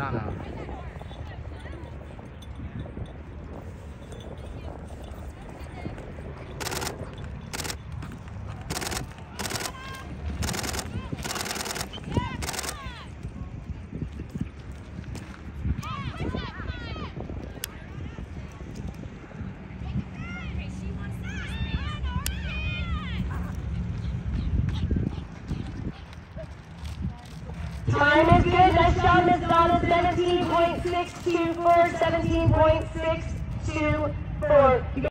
Donna. Time is good. Nice job, Miss Donna. 17.624, 17.624.